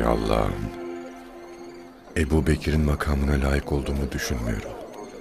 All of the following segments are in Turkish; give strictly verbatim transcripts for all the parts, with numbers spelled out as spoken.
Allah'ım, Ebu Bekir'in makamına layık olduğumu düşünmüyorum.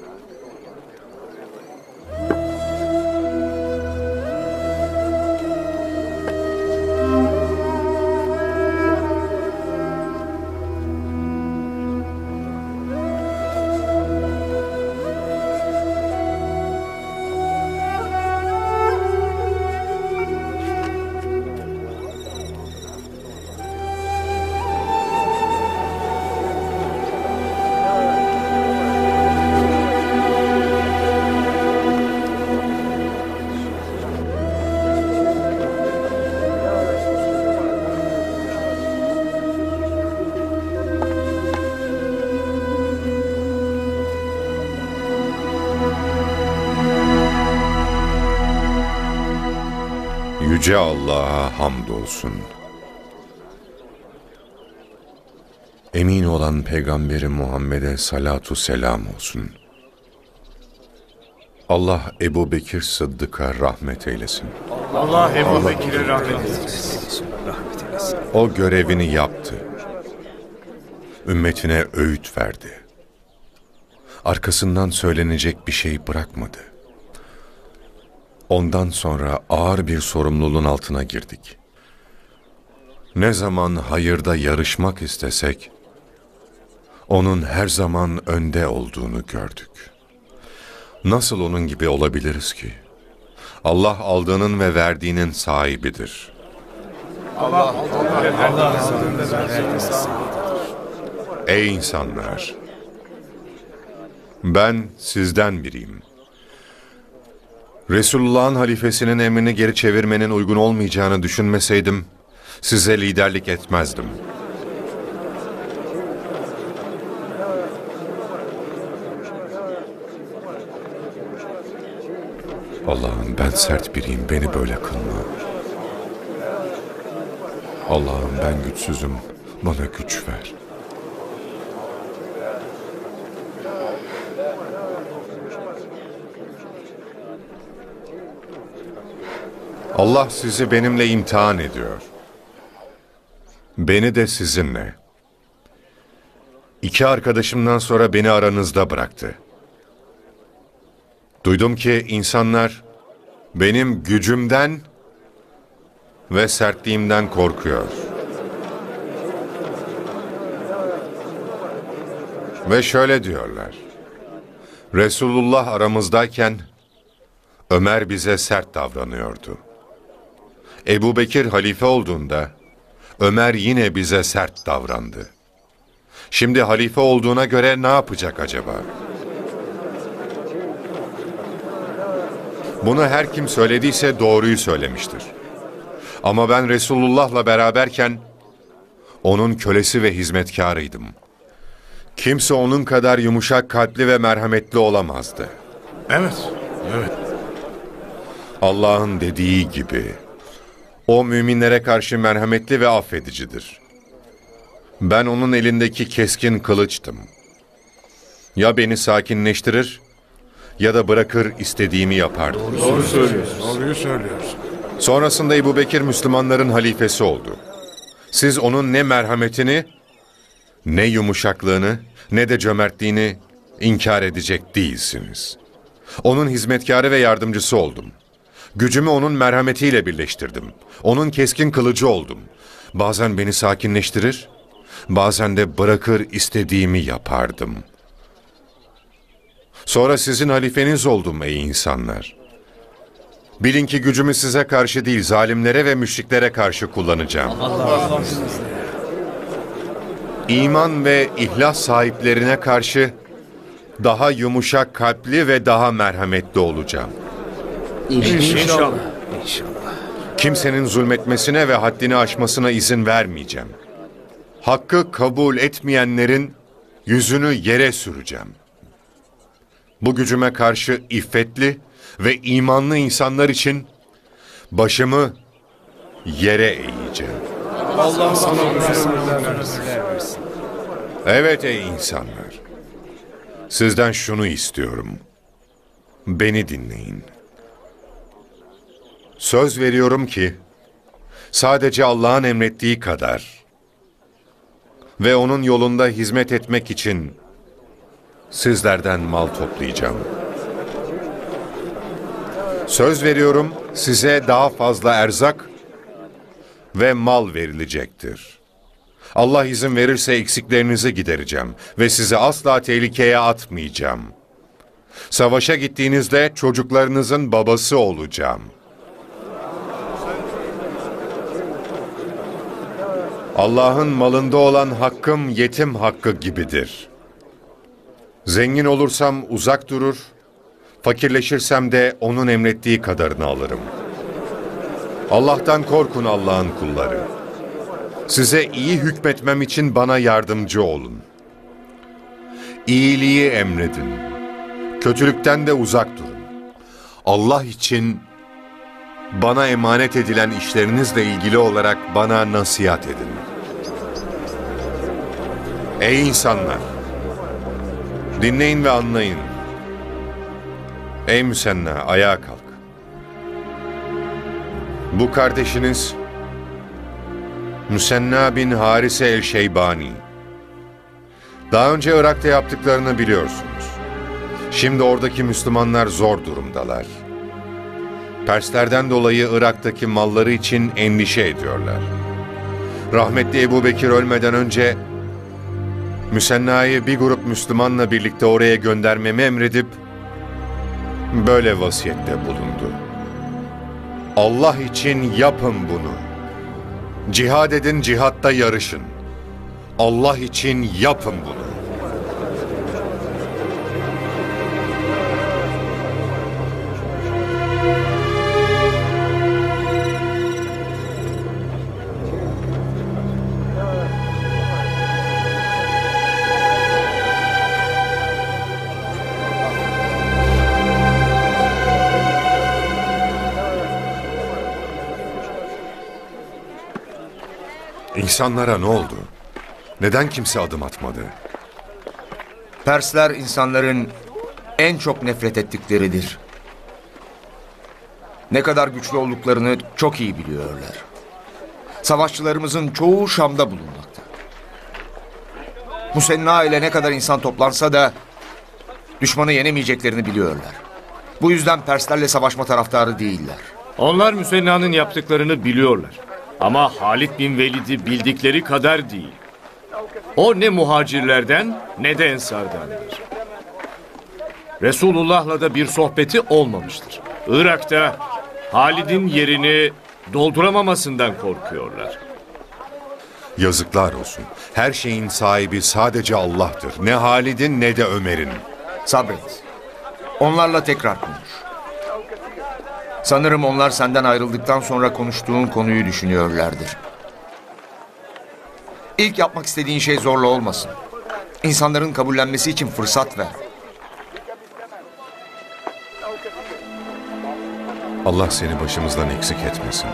Yüce Allah'a hamdolsun. Emin olan Peygamberi Muhammed'e salatu selam olsun. Allah Ebu Bekir Sıddık'a rahmet eylesin. Allah Ebu Bekir'e rahmet eylesin. O görevini yaptı. Ümmetine öğüt verdi. Arkasından söylenecek bir şey bırakmadı. Ondan sonra ağır bir sorumluluğun altına girdik. Ne zaman hayırda yarışmak istesek, onun her zaman önde olduğunu gördük. Nasıl onun gibi olabiliriz ki? Allah aldığının ve verdiğinin sahibidir. Allah aldığının ve verdiğinin sahibidir. Ey insanlar! Ben sizden biriyim. Resulullah'ın halifesinin emrini geri çevirmenin uygun olmayacağını düşünmeseydim, size liderlik etmezdim. Allah'ım ben sert biriyim, beni böyle kılma. Allah'ım ben güçsüzüm, bana güç ver. Allah sizi benimle imtihan ediyor. Beni de sizinle. İki arkadaşımdan sonra beni aranızda bıraktı. Duydum ki insanlar benim gücümden ve sertliğimden korkuyor. Ve şöyle diyorlar. Resulullah aramızdayken Ömer bize sert davranıyordu. Ebu Bekir halife olduğunda Ömer yine bize sert davrandı. Şimdi halife olduğuna göre ne yapacak acaba? Bunu her kim söylediyse doğruyu söylemiştir. Ama ben Resulullah'la beraberken onun kölesi ve hizmetkarıydım. Kimse onun kadar yumuşak kalpli ve merhametli olamazdı. Evet, evet. Allah'ın dediği gibi, o müminlere karşı merhametli ve affedicidir. Ben onun elindeki keskin kılıçtım. Ya beni sakinleştirir ya da bırakır istediğimi yapardı. Doğru, Doğru söylüyorsun. Doğruyu söylüyorsun. Sonrasında Ebu Bekir Müslümanların halifesi oldu. Siz onun ne merhametini, ne yumuşaklığını, ne de cömertliğini inkar edecek değilsiniz. Onun hizmetkarı ve yardımcısı oldum. Gücümü onun merhametiyle birleştirdim. Onun keskin kılıcı oldum. Bazen beni sakinleştirir, bazen de bırakır istediğimi yapardım. Sonra sizin halifeniz oldum ey insanlar. Bilin ki gücümü size karşı değil, zalimlere ve müşriklere karşı kullanacağım. Allah İman ve ihlas sahiplerine karşı daha yumuşak kalpli ve daha merhametli olacağım. İnşallah. Kimsenin zulmetmesine ve haddini aşmasına izin vermeyeceğim. Hakkı kabul etmeyenlerin yüzünü yere süreceğim. Bu gücüme karşı iffetli ve imanlı insanlar için başımı yere eğeceğim. Allah sana versin. Evet ey insanlar. Sizden şunu istiyorum. Beni dinleyin. Söz veriyorum ki sadece Allah'ın emrettiği kadar ve onun yolunda hizmet etmek için sizlerden mal toplayacağım. Söz veriyorum, size daha fazla erzak ve mal verilecektir. Allah izin verirse eksiklerinizi gidereceğim ve sizi asla tehlikeye atmayacağım. Savaşa gittiğinizde çocuklarınızın babası olacağım. Allah'ın malında olan hakkım yetim hakkı gibidir. Zengin olursam uzak durur, fakirleşirsem de onun emrettiği kadarını alırım. Allah'tan korkun Allah'ın kulları. Size iyi hükmetmem için bana yardımcı olun. İyiliği emredin. Kötülükten de uzak durun. Allah için bana emanet edilen işlerinizle ilgili olarak bana nasihat edin. Ey insanlar! Dinleyin ve anlayın. Ey Müsenna, ayağa kalk. Bu kardeşiniz Müsenna bin Harise el-Şeybani. Daha önce Irak'ta yaptıklarını biliyorsunuz. Şimdi oradaki Müslümanlar zor durumdalar. Perslerden dolayı Irak'taki malları için endişe ediyorlar. Rahmetli Ebu Bekir ölmeden önce Müsenna'yı bir grup Müslümanla birlikte oraya göndermemi emredip böyle vasiyette bulundu. Allah için yapın bunu. Cihad edin, cihatta yarışın. Allah için yapın bunu. İnsanlara ne oldu? Neden kimse adım atmadı? Persler insanların en çok nefret ettikleridir. Ne kadar güçlü olduklarını çok iyi biliyorlar. Savaşçılarımızın çoğu Şam'da bulunmakta. Müsenna ile ne kadar insan toplansa da düşmanı yenemeyeceklerini biliyorlar. Bu yüzden Perslerle savaşma taraftarı değiller. Onlar Müsenna'nın yaptıklarını biliyorlar. Ama Halid bin Velid'i bildikleri kadar değil. O ne muhacirlerden ne de ensardandır. Resulullah'la da bir sohbeti olmamıştır. Irak'ta Halid'in yerini dolduramamasından korkuyorlar. Yazıklar olsun. Her şeyin sahibi sadece Allah'tır. Ne Halid'in ne de Ömer'in. Sabret. Onlarla tekrar konuş. Sanırım onlar senden ayrıldıktan sonra konuştuğun konuyu düşünüyorlardır. İlk yapmak istediğin şey zorla olmasın. İnsanların kabullenmesi için fırsat ver. Allah seni başımızdan eksik etmesin.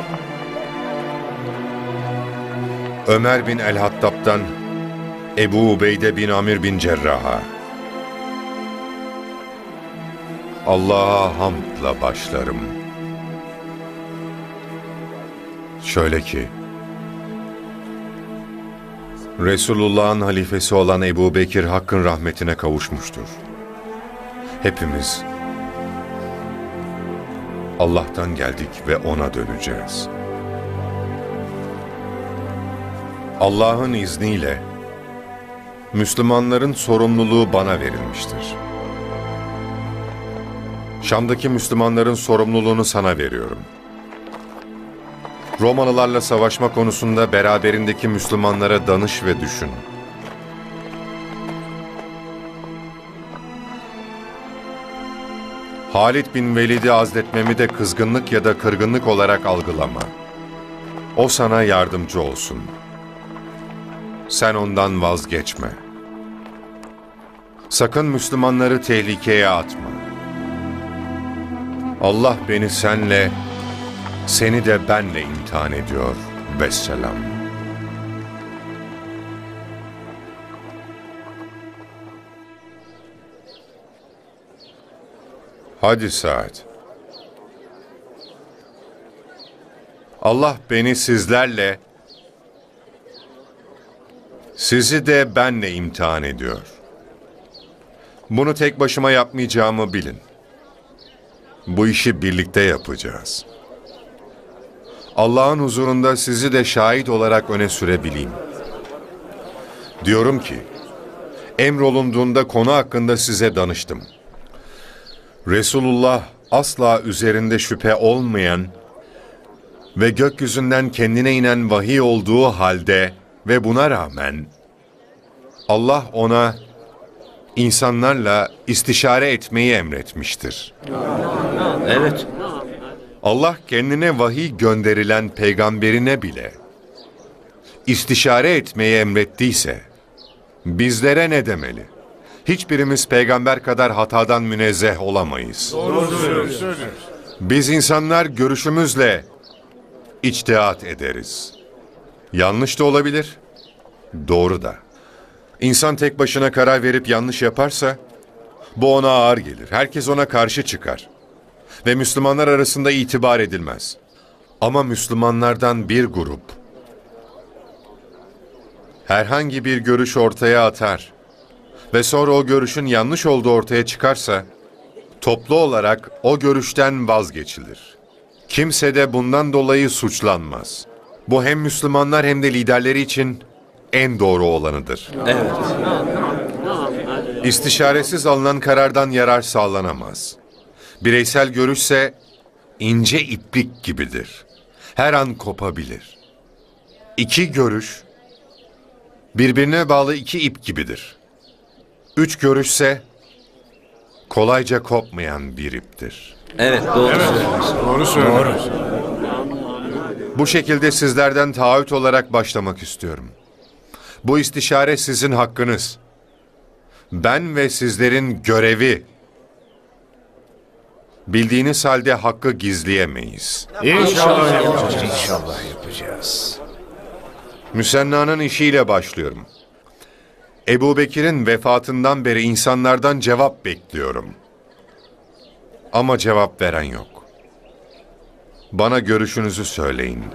Ömer bin el-Hattab'dan Ebu Ubeyde bin Amir bin Cerrah'a. Allah'a hamdla başlarım. Şöyle ki, Resulullah'ın halifesi olan Ebu Bekir Hakk'ın rahmetine kavuşmuştur. Hepimiz Allah'tan geldik ve ona döneceğiz. Allah'ın izniyle Müslümanların sorumluluğu bana verilmiştir. Şam'daki Müslümanların sorumluluğunu sana veriyorum. Romalılarla savaşma konusunda beraberindeki Müslümanlara danış ve düşün. Halid bin Velid'i azletmemi de kızgınlık ya da kırgınlık olarak algılama. O sana yardımcı olsun. Sen ondan vazgeçme. Sakın Müslümanları tehlikeye atma. Allah beni senle, seni de benle imtihan ediyor. Vesselam. Hadi Sa'd. Allah beni sizlerle, Sizi de benle imtihan ediyor. Bunu tek başıma yapmayacağımı bilin. Bu işi birlikte yapacağız. Allah'ın huzurunda sizi de şahit olarak öne sürebileyim. Diyorum ki, emrolunduğunda konu hakkında size danıştım. Resulullah asla üzerinde şüphe olmayan ve gökyüzünden kendine inen vahiy olduğu halde ve buna rağmen Allah ona insanlarla istişare etmeyi emretmiştir. Evet. Allah kendine vahiy gönderilen peygamberine bile istişare etmeyi emrettiyse bizlere ne demeli? Hiçbirimiz peygamber kadar hatadan münezzeh olamayız. Doğru söylüyorsun. Biz insanlar görüşümüzle içtihat ederiz. Yanlış da olabilir, doğru da. İnsan tek başına karar verip yanlış yaparsa bu ona ağır gelir. Herkes ona karşı çıkar. Ve Müslümanlar arasında itibar edilmez. Ama Müslümanlardan bir grup herhangi bir görüş ortaya atar ve sonra o görüşün yanlış olduğu ortaya çıkarsa toplu olarak o görüşten vazgeçilir. Kimse de bundan dolayı suçlanmaz. Bu hem Müslümanlar hem de liderleri için en doğru olanıdır. Evet. İstişaresiz alınan karardan yarar sağlanamaz. Bireysel görüşse ince iplik gibidir. Her an kopabilir. İki görüş birbirine bağlı iki ip gibidir. Üç görüşse kolayca kopmayan bir iptir. Evet, doğru söylüyorsun. Doğru söylüyorsun. Bu şekilde sizlerden taahhüt olarak başlamak istiyorum. Bu istişare sizin hakkınız. Ben ve sizlerin görevi. Bildiğiniz halde hakkı gizleyemeyiz. İnşallah yapacağız. İnşallah yapacağız. Müsenna'nın işiyle başlıyorum. Ebu Bekir'in vefatından beri insanlardan cevap bekliyorum. Ama cevap veren yok. Bana görüşünüzü söyleyin.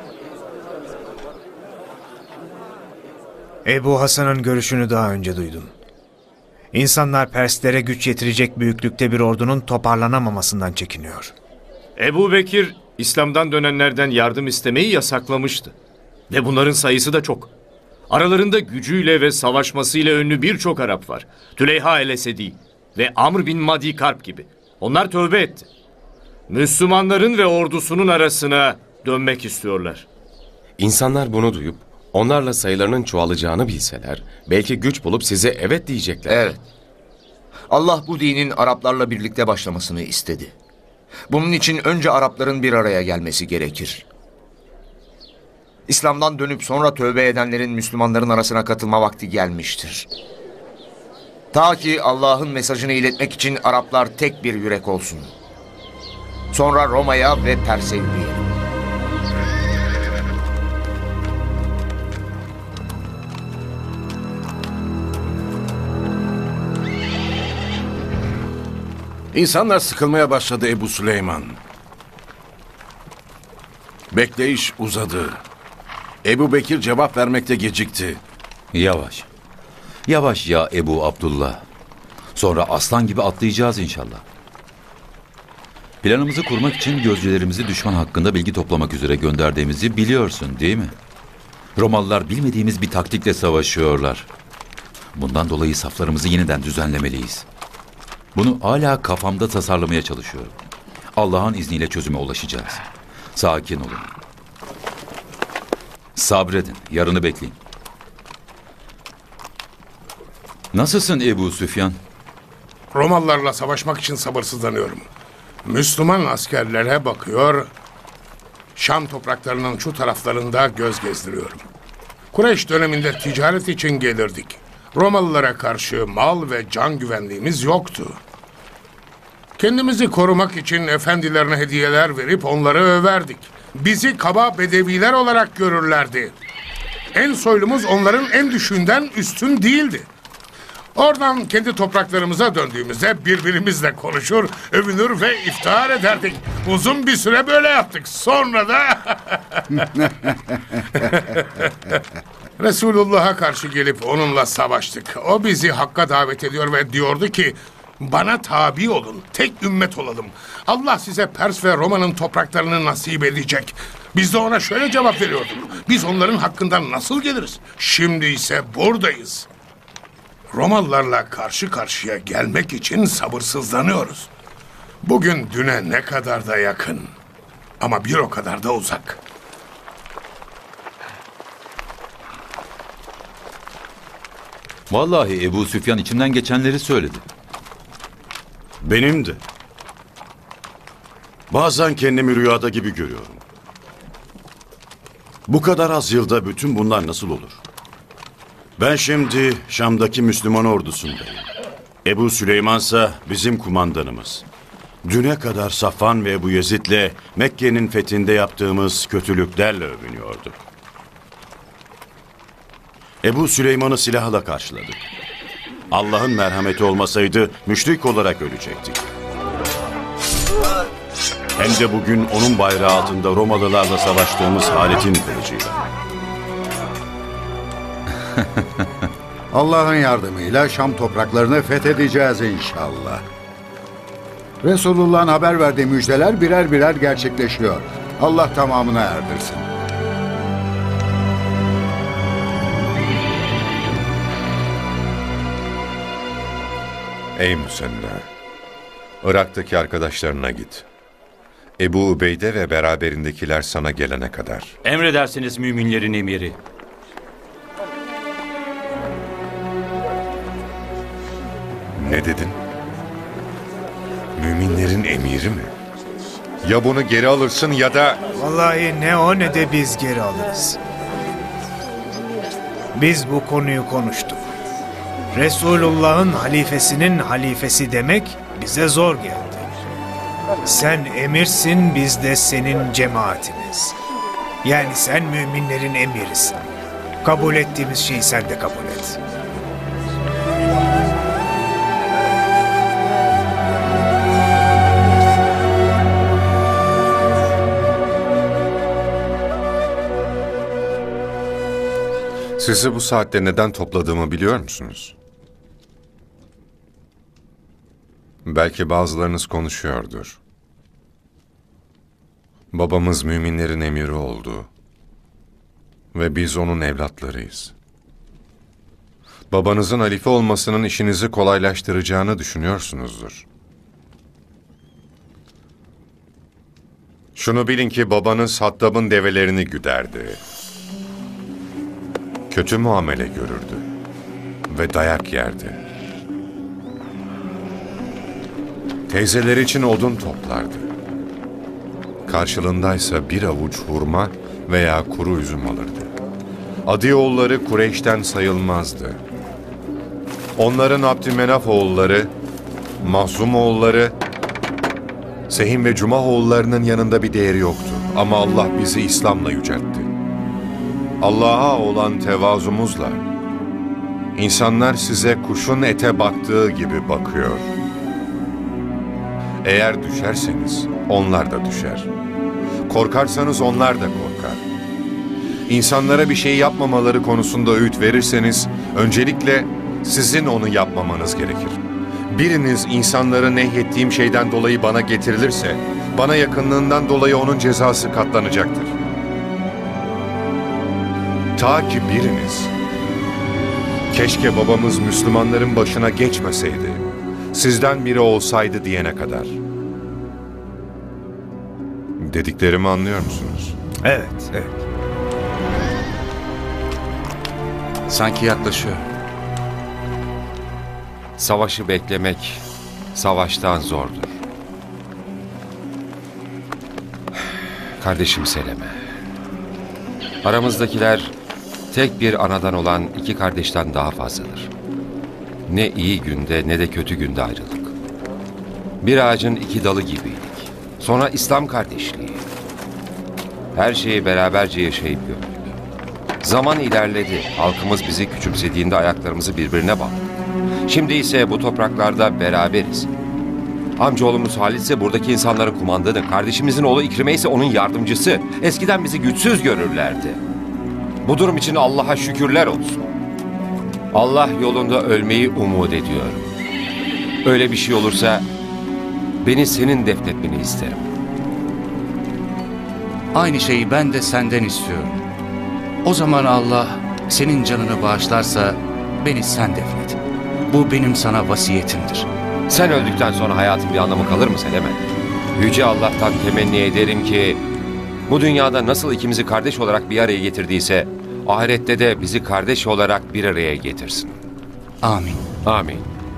Ebu Hasan'ın görüşünü daha önce duydum. İnsanlar Perslere güç yetirecek büyüklükte bir ordunun toparlanamamasından çekiniyor. Ebu Bekir, İslam'dan dönenlerden yardım istemeyi yasaklamıştı. Ve bunların sayısı da çok. Aralarında gücüyle ve savaşmasıyla ünlü birçok Arap var. Tüleyha el-Esedi ve Amr bin Madi Karp gibi. Onlar tövbe etti. Müslümanların ve ordusunun arasına dönmek istiyorlar. İnsanlar bunu duyup onlarla sayılarının çoğalacağını bilseler belki güç bulup size evet diyecekler. Evet. Allah bu dinin Araplarla birlikte başlamasını istedi. Bunun için önce Arapların bir araya gelmesi gerekir. İslam'dan dönüp sonra tövbe edenlerin Müslümanların arasına katılma vakti gelmiştir. Ta ki Allah'ın mesajını iletmek için Araplar tek bir yürek olsun. Sonra Roma'ya ve Pers'e yürüyelim. İnsanlar sıkılmaya başladı Ebu Süleyman. Bekleyiş uzadı. Ebu Bekir cevap vermekte gecikti. Yavaş. Yavaş ya Ebu Abdullah. Sonra aslan gibi atlayacağız inşallah. Planımızı kurmak için gözcülerimizi düşman hakkında bilgi toplamak üzere gönderdiğimizi biliyorsun değil mi? Romalılar bilmediğimiz bir taktikle savaşıyorlar. Bundan dolayı saflarımızı yeniden düzenlemeliyiz. Bunu hala kafamda tasarlamaya çalışıyorum. Allah'ın izniyle çözüme ulaşacağız. Sakin olun. Sabredin, yarını bekleyin. Nasılsın Ebu Süfyan? Romalılarla savaşmak için sabırsızlanıyorum. Müslüman askerlere bakıyor, Şam topraklarının şu taraflarında göz gezdiriyorum. Kureyş döneminde ticaret için gelirdik. Romalılara karşı mal ve can güvenliğimiz yoktu. Kendimizi korumak için efendilerine hediyeler verip onları överdik. Bizi kaba bedeviler olarak görürlerdi. En soylumuz onların en düşüğünden üstün değildi. Oradan kendi topraklarımıza döndüğümüzde birbirimizle konuşur, övünür ve iftihar ederdik. Uzun bir süre böyle yaptık. Sonra da... Resulullah'a karşı gelip onunla savaştık. O bizi hakka davet ediyor ve diyordu ki, bana tabi olun, tek ümmet olalım. Allah size Pers ve Roma'nın topraklarını nasip edecek. Biz de ona şöyle cevap veriyorduk. Biz onların hakkından nasıl geliriz? Şimdi ise buradayız. Romalılarla karşı karşıya gelmek için sabırsızlanıyoruz. Bugün düne ne kadar da yakın ama bir o kadar da uzak. Vallahi Ebu Süfyan içimden geçenleri söyledi. Benim de. Bazen kendimi rüyada gibi görüyorum. Bu kadar az yılda bütün bunlar nasıl olur? Ben şimdi Şam'daki Müslüman ordusundayım. Ebu Süleyman'sa bizim kumandanımız. Düne kadar Safvan ve Ebu Yezid'le Mekke'nin fethinde yaptığımız kötülüklerle övünüyorduk. Ebu Süleyman'ı silahla karşıladık. Allah'ın merhameti olmasaydı müşrik olarak ölecektik. Hem de bugün onun bayrağı altında Romalılarla savaştığımız Halit'in kılıcıyla. Allah'ın yardımıyla Şam topraklarını fethedeceğiz inşallah. Resulullah'ın haber verdiği müjdeler birer birer gerçekleşiyor. Allah tamamına erdirsin. Ey Müsenna, Irak'taki arkadaşlarına git. Ebu Ubeyde ve beraberindekiler sana gelene kadar. Emredersiniz müminlerin emiri. Ne dedin? Müminlerin emiri mi? Ya bunu geri alırsın ya da... Vallahi ne o ne de biz geri alırız. Biz bu konuyu konuştuk. Resulullah'ın halifesinin halifesi demek bize zor geldi. Sen emirsin, biz de senin cemaatiniz. Yani sen müminlerin emirisin. Kabul ettiğimiz şeyi sen de kabul et. Sizi bu saatte neden topladığımı biliyor musunuz? Belki bazılarınız konuşuyordur. Babamız müminlerin emiri oldu. Ve biz onun evlatlarıyız. Babanızın halife olmasının işinizi kolaylaştıracağını düşünüyorsunuzdur. Şunu bilin ki babanız Hattab'ın develerini güderdi. Kötü muamele görürdü ve dayak yerdi. Teyzeleri için odun toplardı. Karşılığındaysa bir avuç hurma veya kuru üzüm alırdı. Adioğulları Kureyş'ten sayılmazdı. Onların Abdümenaf oğulları, Mahzum oğulları, Sehim ve Cumah oğullarının yanında bir değeri yoktu. Ama Allah bizi İslam'la yüceltti. Allah'a olan tevazumuzla insanlar size kuşun ete baktığı gibi bakıyor. Eğer düşerseniz onlar da düşer. Korkarsanız onlar da korkar. İnsanlara bir şey yapmamaları konusunda öğüt verirseniz öncelikle sizin onu yapmamanız gerekir. Biriniz insanları nehyettiğim şeyden dolayı bana getirilirse bana yakınlığından dolayı onun cezası katlanacaktır. Ta ki biriniz, keşke babamız Müslümanların başına geçmeseydi, sizden biri olsaydı diyene kadar. Dediklerimi anlıyor musunuz? Evet, evet. Sanki yaklaşıyor. Savaşı beklemek savaştan zordur. Kardeşim Seleme, aramızdakiler tek bir anadan olan iki kardeşten daha fazladır. Ne iyi günde ne de kötü günde ayrıldık. Bir ağacın iki dalı gibiydik. Sonra İslam kardeşliği. Her şeyi beraberce yaşayıp gördük. Zaman ilerledi. Halkımız bizi küçümsediğinde ayaklarımızı birbirine bağladık. Şimdi ise bu topraklarda beraberiz. Amcaoğlumuz Halit ise buradaki insanların kumandanı. Kardeşimizin oğlu İkrime ise onun yardımcısı. Eskiden bizi güçsüz görürlerdi. Bu durum için Allah'a şükürler olsun. Allah yolunda ölmeyi umut ediyorum. Öyle bir şey olursa beni senin defnetmeni isterim. Aynı şeyi ben de senden istiyorum. O zaman Allah senin canını bağışlarsa beni sen defnet. Bu benim sana vasiyetimdir. Sen öldükten sonra hayatın bir anlamı kalır mı Selemen? Yüce Allah'tan temenni ederim ki bu dünyada nasıl ikimizi kardeş olarak bir araya getirdiyse ahirette de bizi kardeş olarak bir araya getirsin. Amin. Amin.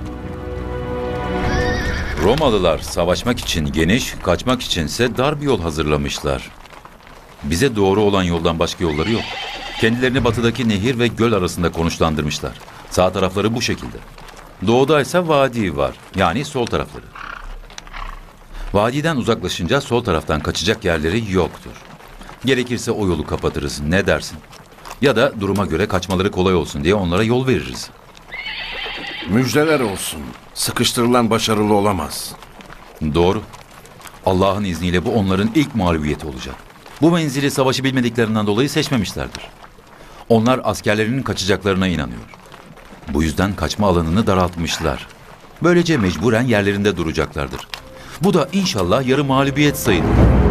Romalılar savaşmak için geniş, kaçmak içinse dar bir yol hazırlamışlar. Bize doğru olan yoldan başka yolları yok. Kendilerini batıdaki nehir ve göl arasında konuşlandırmışlar. Sağ tarafları bu şekilde. Doğuda ise vadi var. Yani sol tarafları. Vadiden uzaklaşınca sol taraftan kaçacak yerleri yoktur. Gerekirse o yolu kapatırız. Ne dersin? Ya da duruma göre kaçmaları kolay olsun diye onlara yol veririz. Müjdeler olsun. Sıkıştırılan başarılı olamaz. Doğru. Allah'ın izniyle bu onların ilk mağlubiyeti olacak. Bu menzili savaşı bilmediklerinden dolayı seçmemişlerdir. Onlar askerlerinin kaçacaklarına inanıyor. Bu yüzden kaçma alanını daraltmışlar. Böylece mecburen yerlerinde duracaklardır. Bu da inşallah yarı mağlubiyet sayılır.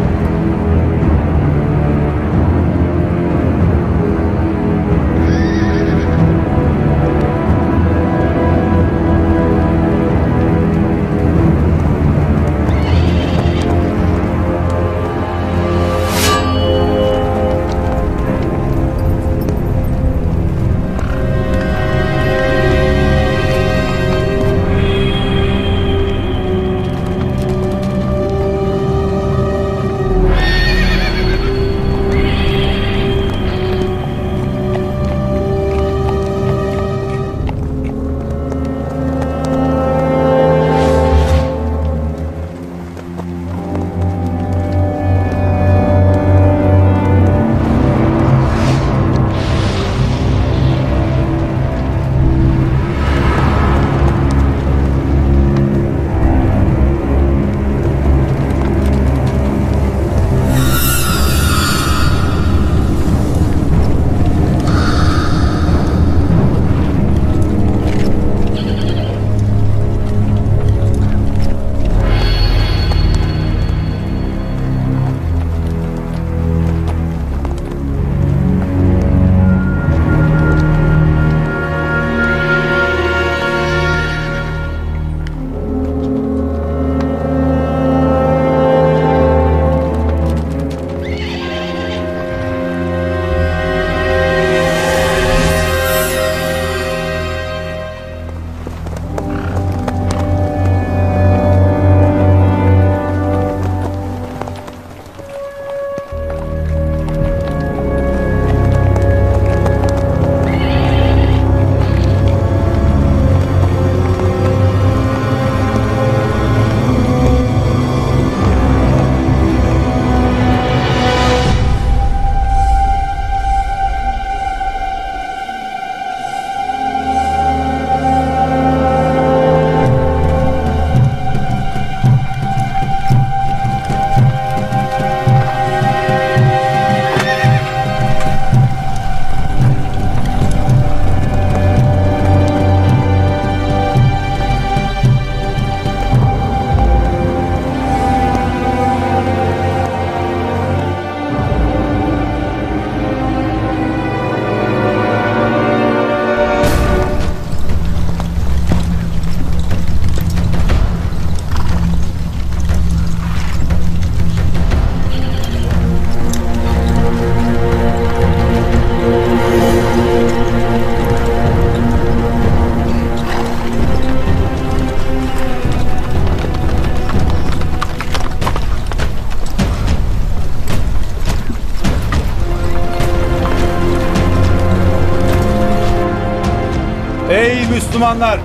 Ey Müslümanlar!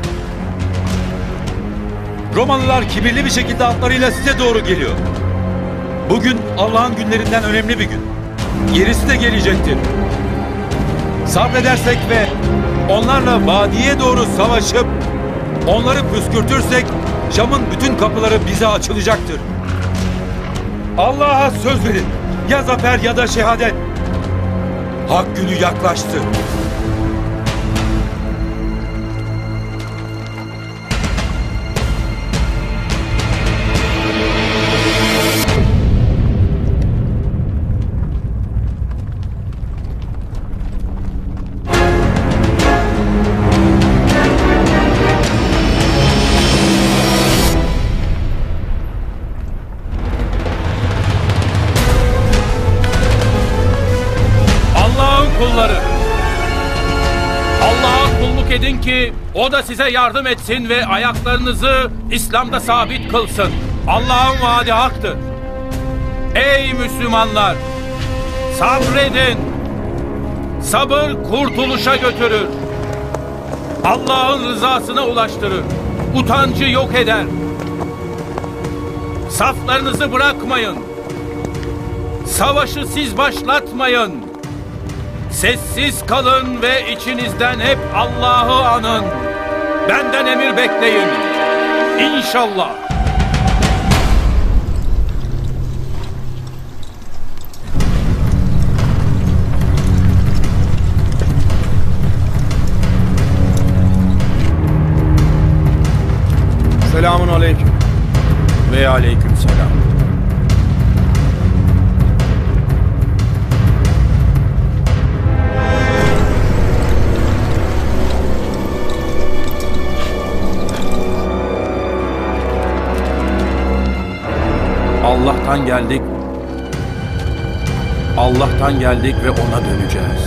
Romalılar kibirli bir şekilde atlarıyla size doğru geliyor. Bugün Allah'ın günlerinden önemli bir gün. Gerisi de gelecektir. Sabredersek ve onlarla vadiye doğru savaşıp onları püskürtürsek Şam'ın bütün kapıları bize açılacaktır. Allah'a söz verin. Ya zafer ya da şehadet. Hak günü yaklaştı. Kulları, Allah'a kulluk edin ki o da size yardım etsin ve ayaklarınızı İslam'da sabit kılsın. Allah'ın vaadi haktır. Ey Müslümanlar! Sabredin! Sabır kurtuluşa götürür. Allah'ın rızasına ulaştırır. Utancı yok eder. Saflarınızı bırakmayın. Savaşı siz başlatmayın. Sessiz kalın ve içinizden hep Allah'ı anın. Benden emir bekleyin. İnşallah. Selamun aleyküm. Ve aleyküm selam. Allah'tan geldik. Allah'tan geldik ve ona döneceğiz.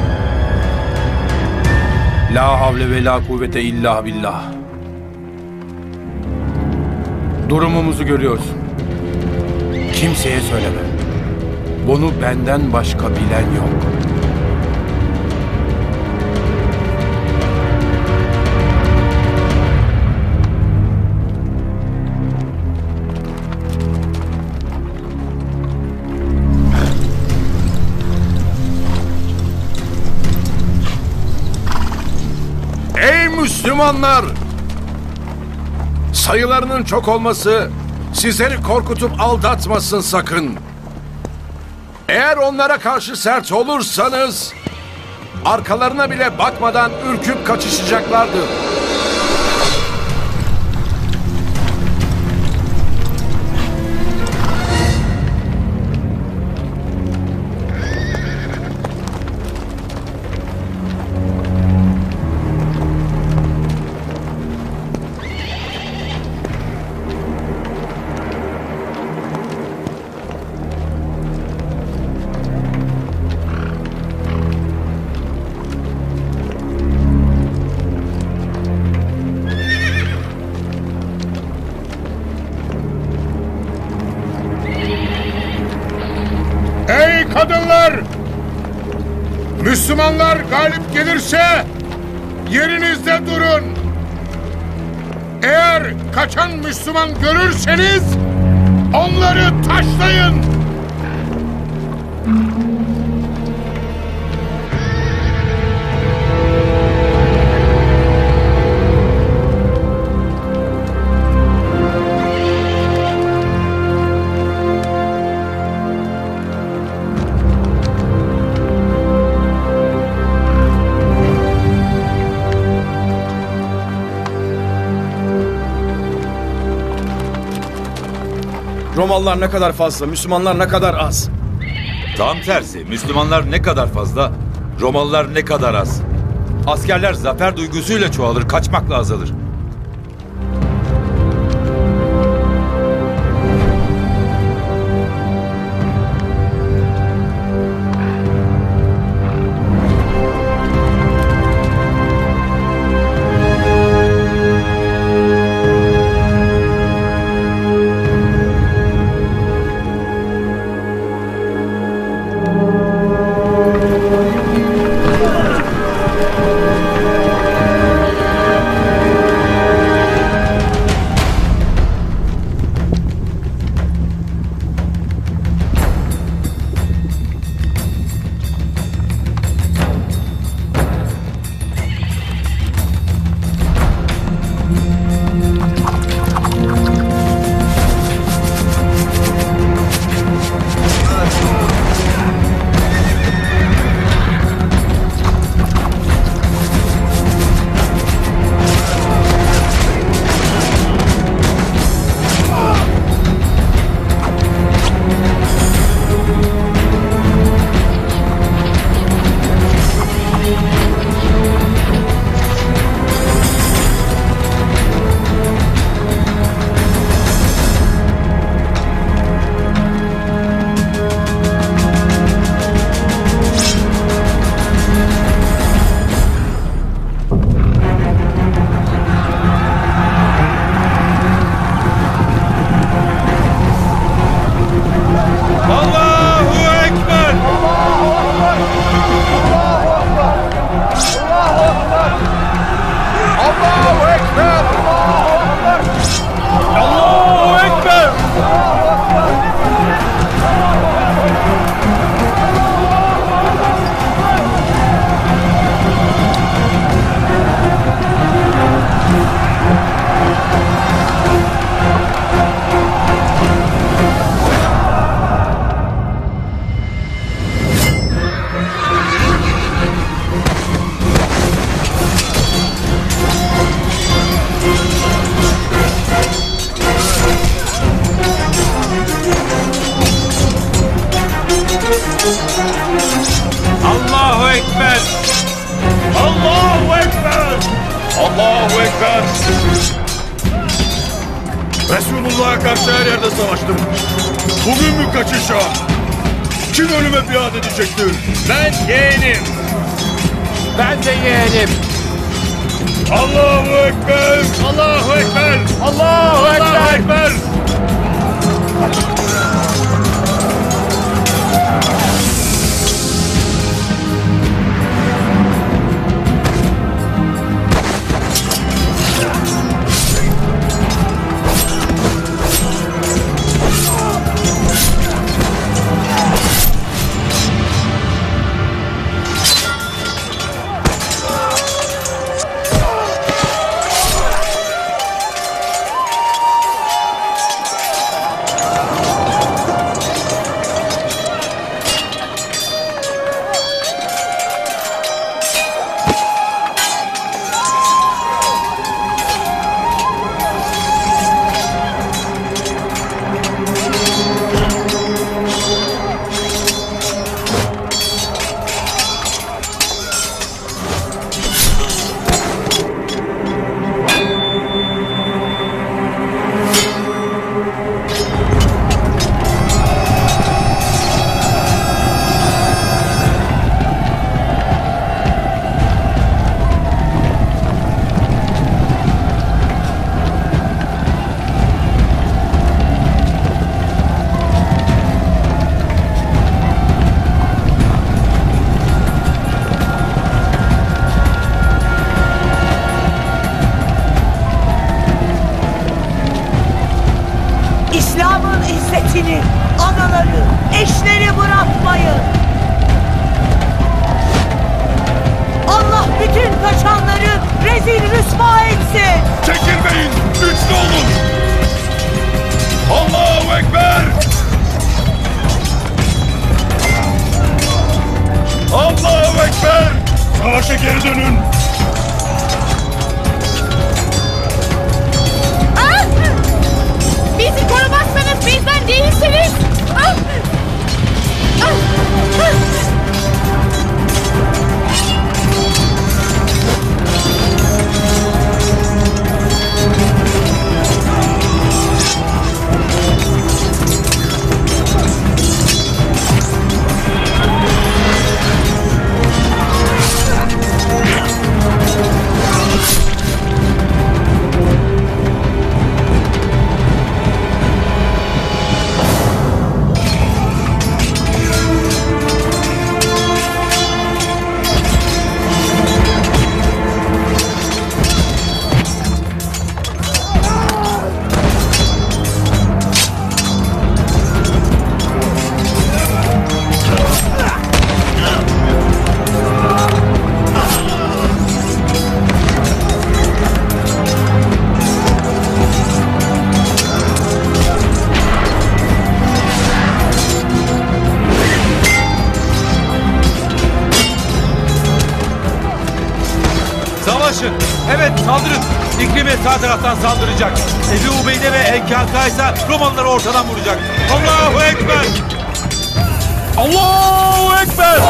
La havle ve la kuvvete illa billah. Durumumuzu görüyorsun. Kimseye söyleme. Bunu benden başka bilen yok. Ey Müslümanlar! Sayılarının çok olması sizleri korkutup aldatmasın sakın. Eğer onlara karşı sert olursanız arkalarına bile bakmadan ürküp kaçışacaklardır. Ey kadınlar! Müslümanlar galip gelirse yerinizde durun. Eğer kaçan Müslüman görürseniz onları taşlayın. Romalılar ne kadar fazla, Müslümanlar ne kadar az. Tam tersi. Müslümanlar ne kadar fazla, Romalılar ne kadar az. Askerler zafer duygusuyla çoğalır, kaçmakla azalır. Allah'a karşı her yerde savaştım. Bugün mü kaçacağım? Kim ölüme biat edecektir? Ben yeğenim. Ben de yeğenim. Allahu Ekber! Allahu Ekber! Allahu Ekber! Allahu Ekber! İslam'ın izzetini, anaları, eşleri bırakmayın. Allah bütün kaçanları rezil rüsva etsin. Çekilmeyin! Güçlü olun! Allahu Ekber! Allahu Ekber! Savaşa geri dönün! Ah! Bizi korumazsanız bizden değilsiniz. Ah! Ah! Ah! Savaşın. Evet, saldırın. İkrime sağ taraftan saldıracak. Ebu Ubeyde ve Enkâka ise Romalıları ortadan vuracak. Allahu Ekber! Allahu Ekber!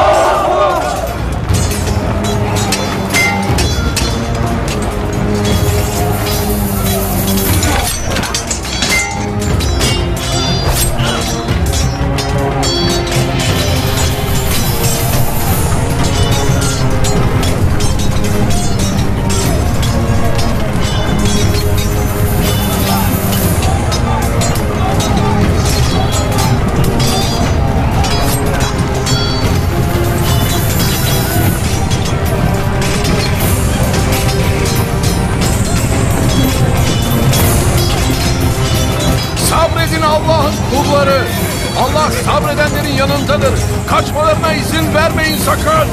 Sabredin Allah'ın kulları. Allah sabredenlerin yanındadır. Kaçmalarına izin vermeyin sakın.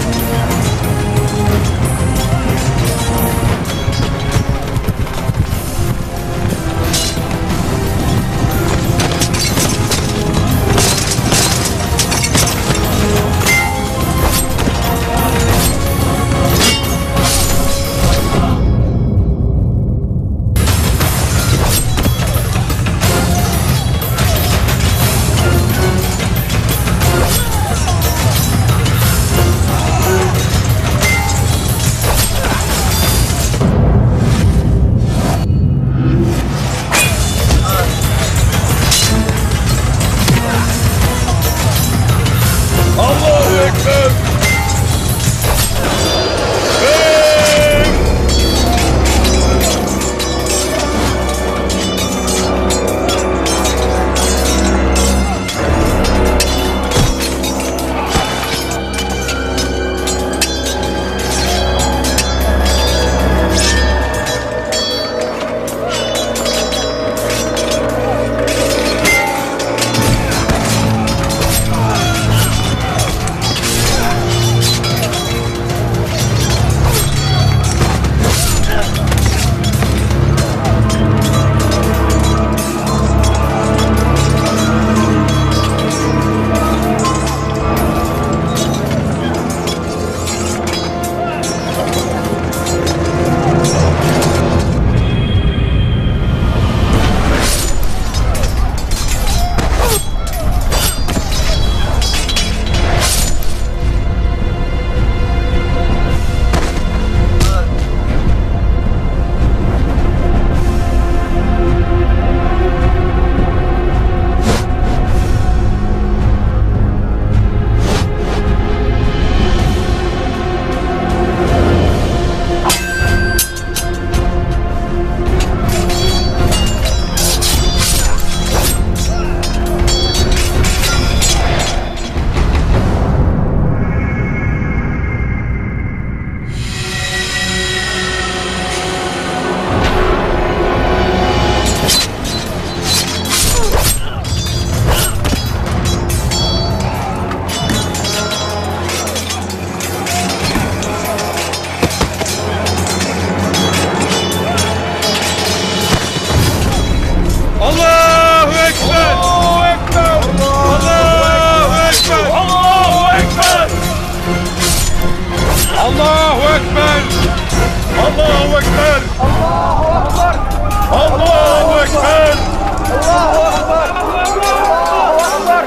Allahu Ekber! Allahu Ekber! Allahu Ekber! Allahu Ekber! Allahu Ekber!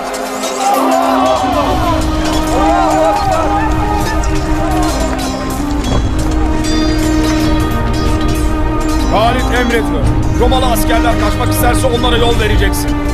Halit emrediyor. Romalı askerler kaçmak isterse onlara yol vereceksin.